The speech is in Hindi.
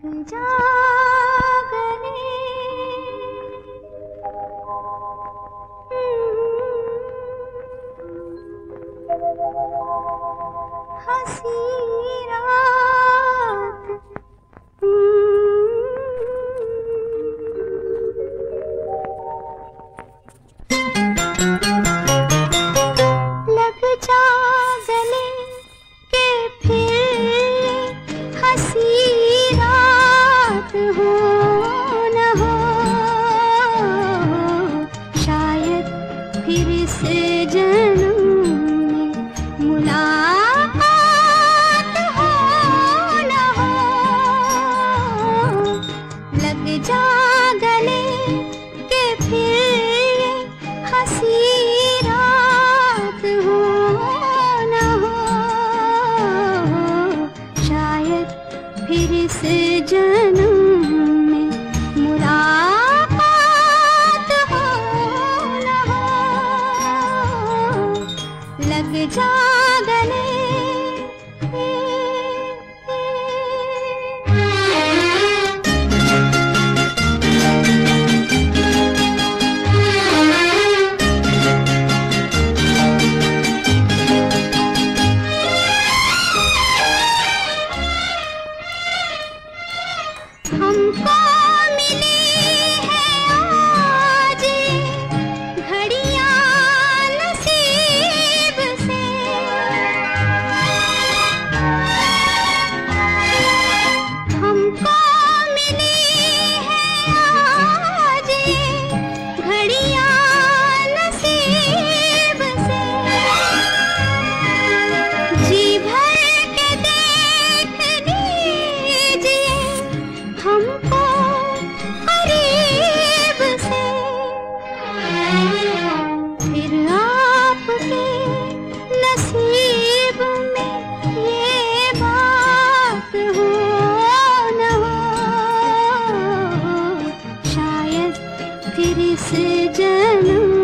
जा गले हंसी रात लग जा गले के फिर हंसी रात हो न हो, शायद फिर से जन्म में मुलाकात हो न हो। लग जा गले के फिर हंसी रात हो न हो, शायद फिर से जन्म में मुलाकात हो न हो। लग जा गले हमको मिली है आज घड़ियां नसीब से, हमको मिली है आज घड़ियां नसीब से। जी भर के देख लीजिए हमको करीब से, फिर आपके नसीब में ये बात हो न हो, शायद फिर से जन्म